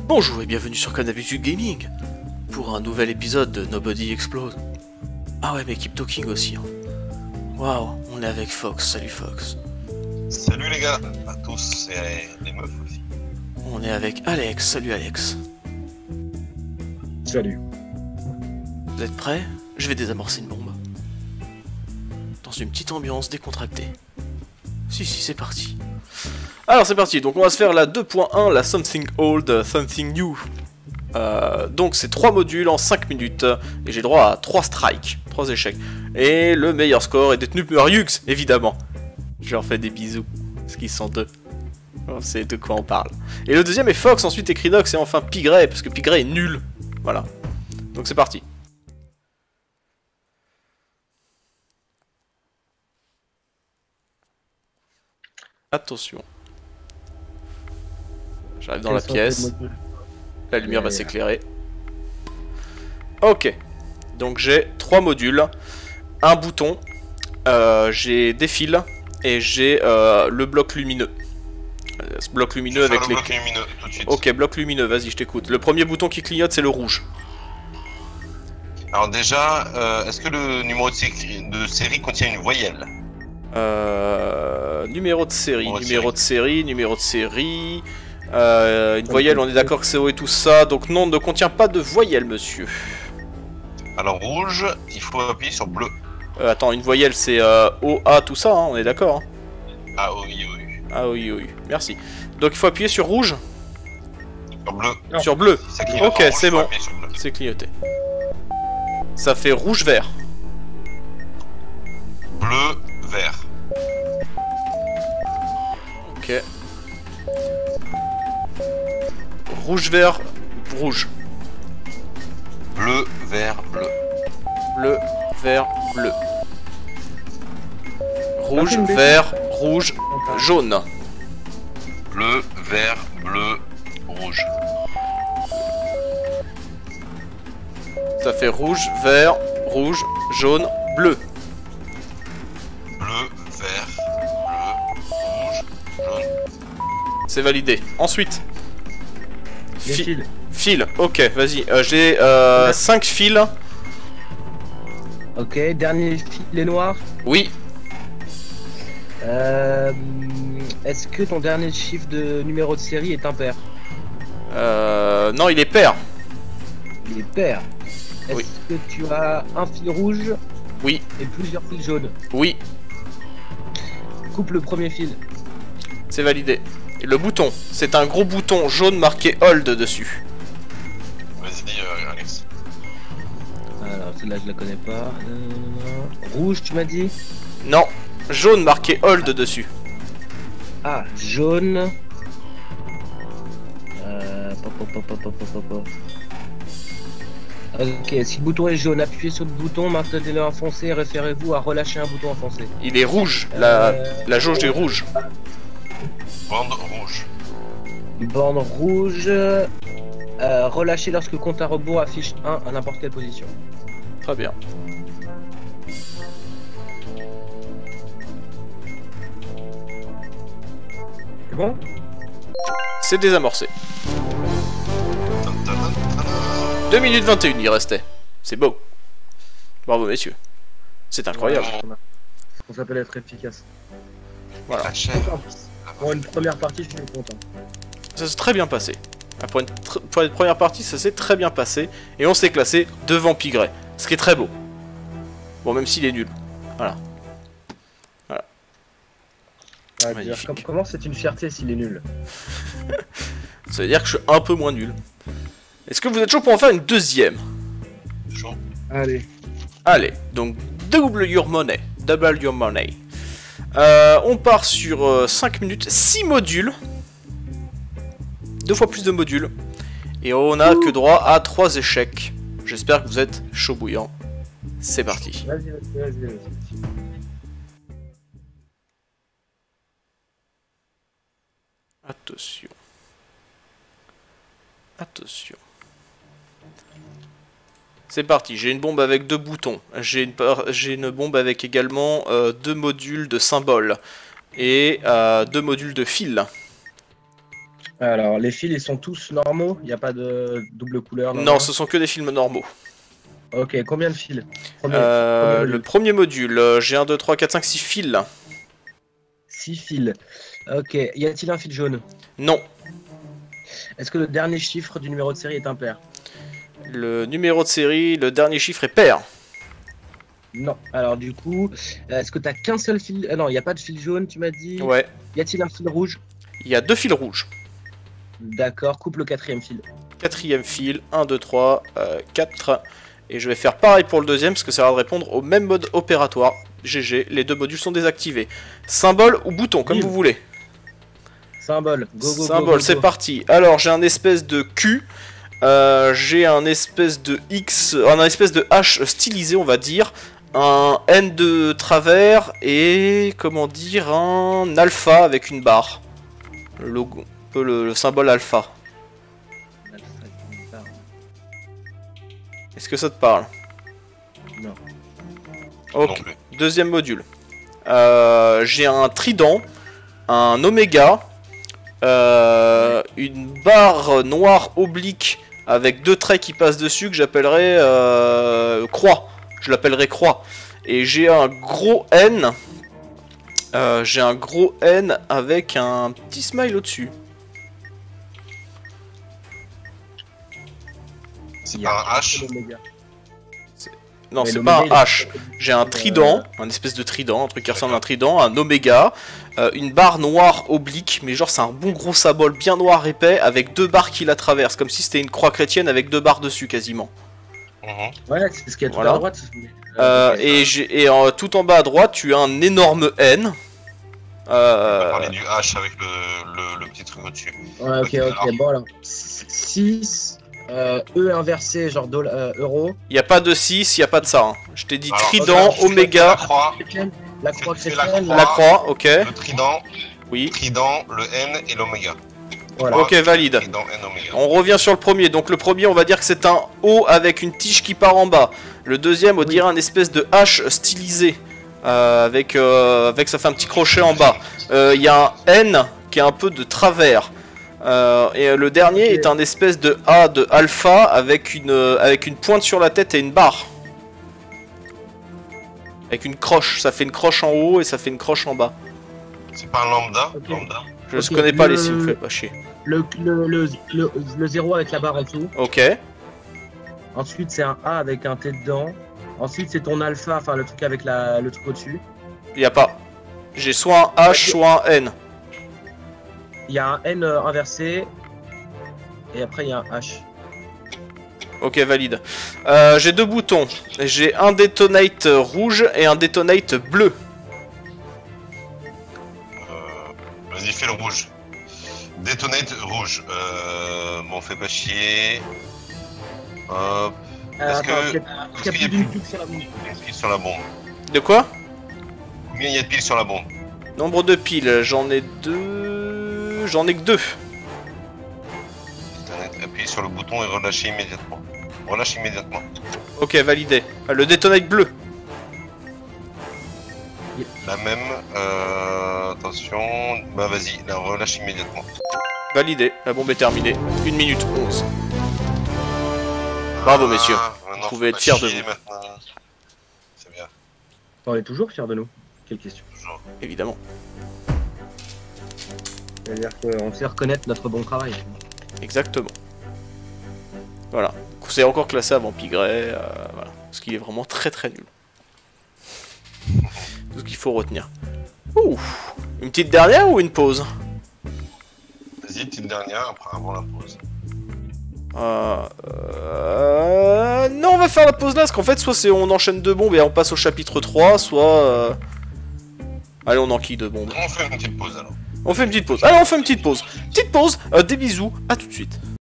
Bonjour et bienvenue sur Canabitu Gaming pour un nouvel épisode de Nobody Explode. Ah ouais, mais Keep Talking aussi. Hein. Waouh, on est avec Fox. Salut Fox. Salut les gars, à tous et les meufs aussi. On est avec Alex. Salut Alex. Salut. Vous êtes prêts? Je vais désamorcer une bombe. Dans une petite ambiance décontractée. Si, c'est parti. Alors c'est parti, donc on va se faire la 2.1, la Something Old, Something New. Donc c'est 3 modules en 5 minutes, et j'ai droit à 3 strikes, 3 échecs. Et le meilleur score est détenu par Yux, évidemment. Je leur fais des bisous, parce qu'ils sont deux. On sait de quoi on parle. Et le deuxième est Fox, ensuite Equinox, et enfin Pigray, parce que Pigray est nul. Voilà. Donc c'est parti. Attention. J'arrive dans la pièce. La lumière va s'éclairer. Ok. Donc j'ai 3 modules. Un bouton. J'ai des fils. Et j'ai le bloc lumineux. Ce bloc lumineux avec les... bloc lumineux tout de suite. Ok, bloc lumineux, vas-y, je t'écoute. Le premier bouton qui clignote, c'est le rouge. Alors déjà, est-ce que le numéro de série contient une voyelle? Numéro de série, numéro de série. Une voyelle, on est d'accord que c'est O et tout ça. Donc non, ne contient pas de voyelle, monsieur. Alors rouge, il faut appuyer sur bleu. Attends, une voyelle, c'est O, A, tout ça, hein, on est d'accord. Hein. Ah oui, oui. Ah oui, oui, merci. Donc il faut appuyer sur rouge. Sur bleu. Non. Sur bleu. Ça clignote Ok, en rouge, c'est faut bon. appuyer sur bleu. C'est clignoté. Ça fait rouge-vert. Bleu, vert. Ok. Rouge-vert, rouge. Bleu, vert, bleu. Bleu, vert, bleu. Rouge, vert, rouge, jaune. Bleu, vert, bleu, rouge. Ça fait rouge, vert, rouge, jaune, bleu. Bleu, vert, bleu, rouge, jaune. C'est validé. Ensuite. Les fils. Fil, ok, vas-y. J'ai 5 fils. Ok, dernier fil, les noirs. Oui. Est-ce que ton dernier chiffre de numéro de série est impair? Non, il est pair. Il est pair. Est-ce Oui. que tu as un fil rouge Oui. et plusieurs fils jaunes? Oui. Coupe le premier fil. C'est validé. Et le bouton, c'est un gros bouton jaune marqué Hold dessus. Vas-y, Alex. Alors, celle-là, je la connais pas. Rouge, tu m'as dit? Non, jaune marqué Hold dessus. Ah, jaune. Ok, si le bouton est jaune, appuyez sur le bouton, maintenez-le enfoncé, référez-vous à relâcher un bouton enfoncé. Il est rouge, la jauge est rouge. Bande rouge. Bande rouge. Relâchez lorsque le compte à rebours affiche 1 à n'importe quelle position. Très bien. C'est bon? C'est désamorcé. 2 minutes 21 il restait. C'est beau. Bravo messieurs. C'est incroyable. On s'appelle être efficace. Voilà. La chair. Pour une première partie, je suis content. Ça s'est très bien passé. Pour une première partie, ça s'est très bien passé. Et on s'est classé devant Pigray. Ce qui est très beau. Bon, même s'il est nul. Voilà. Ouais, Magnifique. comment c'est une fierté s'il est nul? Ça veut dire que je suis un peu moins nul. Est-ce que vous êtes chaud pour en faire une deuxième? Chaud. Allez. Allez, donc double your money. Double your money. On part sur 5 minutes, 6 modules. 2 fois plus de modules. Et on n'a que droit à 3 échecs. J'espère que vous êtes chaud bouillant. C'est parti. Vas-y. Attention. Attention. C'est parti, j'ai une bombe avec 2 boutons. J'ai une bombe avec également 2 modules de symboles. Et 2 modules de fil. Alors, les fils, ils sont tous normaux? Il n'y a pas de double couleur? Non, ce sont que des films normaux. Ok, combien de fils? Le premier module, j'ai 1, 2, 3, 4, 5, 6 fils. 6 fils. Ok, y a-t-il un fil jaune? Non. Est-ce que le dernier chiffre du numéro de série est impair? Le numéro de série, le dernier chiffre est pair. Non. Alors du coup, est-ce que t'as qu'un seul fil? Non, il n'y a pas de fil jaune, tu m'as dit. Ouais. Y a-t-il un fil rouge? Il y a 2 fils rouges. D'accord, coupe le quatrième fil. Quatrième fil, 1, 2, 3, 4. Et je vais faire pareil pour le deuxième, parce que ça va répondre au même mode opératoire. GG, les deux modules sont désactivés. Symbole ou bouton, comme Oui. vous voulez. Symbole, go. Symbole, c'est parti. Alors, j'ai un espèce de Q. J'ai un espèce de X, un espèce de H stylisé, on va dire. Un N de travers et, comment dire, un alpha avec une barre. Le logo, un peu le symbole alpha. Est-ce que ça te parle? Non. Ok, Non plus. deuxième module. J'ai un trident, un oméga, une barre noire oblique avec 2 traits qui passent dessus que j'appellerais croix. Je l'appellerai croix. Et j'ai un gros N. Avec un petit smile au-dessus. C'est pas un H. Non, Mais c'est l'oméga, pas un il a- H. J'ai un trident, un espèce de trident, un truc qui ressemble à un trident, un oméga, une barre noire oblique, mais genre c'est un bon gros symbole bien noir épais avec 2 barres qui la traversent, comme si c'était une croix chrétienne avec 2 barres dessus quasiment. Mhm. Ouais, c'est ce qu'il y a tout Voilà. à droite. Ok. Et tout en bas à droite, tu as un énorme N. On va parler du H avec le petit truc au-dessus. Ouais, ok. Bon alors, 6, E inversé, genre euro. Il n'y a pas de 6, il n'y a pas de ça. Hein. Je t'ai dit Alors, trident, tu fais oméga, La croix, La croix C'est la chrétienne. croix. la croix, ok. le trident, Oui. le N et l'oméga. Voilà. Ok, valide. Trident, N, oméga. On revient sur le premier. Donc le premier, on va dire que c'est un O avec une tige qui part en bas. Le deuxième, on dirait un espèce de H stylisé. Avec ça fait un petit crochet en bas. Il y a un N qui est un peu de travers. Et le dernier Ok. est un espèce de A de alpha avec une pointe sur la tête et une barre. Avec une croche. Ça fait une croche en haut et ça fait une croche en bas. C'est pas un lambda. Ok. Lambda. Je Ok, connais pas le- les signes, fais pas chier. Le 0 avec la barre en dessous. Ok. Ensuite, c'est un A avec un T dedans. Ensuite, c'est ton alpha, enfin le truc avec le truc au-dessus. Y a pas. J'ai soit un H, soit un N. Il y a un N inversé. Et après, il y a un H. Ok, valide. J'ai 2 boutons. J'ai un detonate rouge et un detonate bleu. Vas-y, fais le rouge. Detonate rouge. Bon, fais pas chier. Hop. Est-ce Attends, que- il y a est-ce qu'il y a plus d'une plus- pile sur la bombe. Combien de piles sur la bombe? De quoi? Combien il y a de piles sur la bombe? Nombre de piles, j'en ai 2. J'en ai que 2. Appuyez sur le bouton et relâchez immédiatement. Relâche immédiatement. Ok, validé. Le detonate bleu. La même. Attention. Bah vas-y, la relâche immédiatement. Validé. La bombe est terminée. 1 minute 11. Bravo, messieurs. Maintenant, Vous pouvez faut être pas fiers de chier vous. maintenant. C'est bien. On est toujours fiers de nous. Quelle question. Toujours. Évidemment. C'est-à-dire qu'on sait reconnaître notre bon travail. Exactement. Voilà. C'est encore classé avant Pigray. Voilà. Parce qu'il est vraiment très très nul. Tout ce qu'il faut retenir. Ouh. Une petite dernière ou une pause? Vas-y, petite dernière après avant la pause. Non, on va faire la pause là, parce qu'en fait, soit on enchaîne 2 bombes et on passe au chapitre 3, soit... Allez, on enquille 2 bombes. On fait une petite pause alors. On fait une petite pause. Allez, on fait une petite pause. Petite pause, des bisous, à tout de suite.